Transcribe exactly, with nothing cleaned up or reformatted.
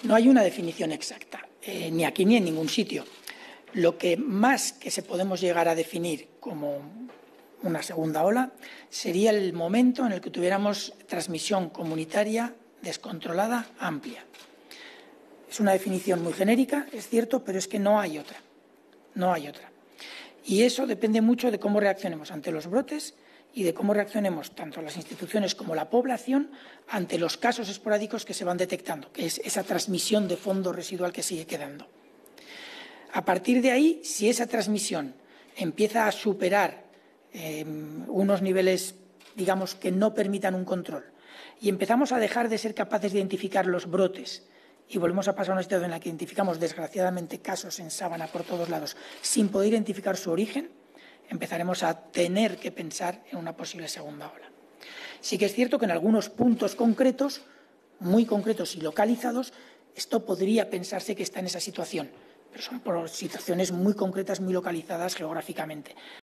No hay una definición exacta, eh, ni aquí ni en ningún sitio. Lo que más que se podemos llegar a definir como una segunda ola sería el momento en el que tuviéramos transmisión comunitaria descontrolada amplia. Es una definición muy genérica, es cierto, pero es que no hay otra. No hay otra. Y eso depende mucho de cómo reaccionemos ante los brotes y de cómo reaccionemos tanto las instituciones como la población ante los casos esporádicos que se van detectando, que es esa transmisión de fondo residual que sigue quedando. A partir de ahí, si esa transmisión empieza a superar eh, unos niveles, digamos, que no permitan un control y empezamos a dejar de ser capaces de identificar los brotes y volvemos a pasar a una situación en la que identificamos, desgraciadamente, casos en sábana por todos lados sin poder identificar su origen, empezaremos a tener que pensar en una posible segunda ola. Sí que es cierto que en algunos puntos concretos, muy concretos y localizados, esto podría pensarse que está en esa situación, pero son por situaciones muy concretas, muy localizadas geográficamente.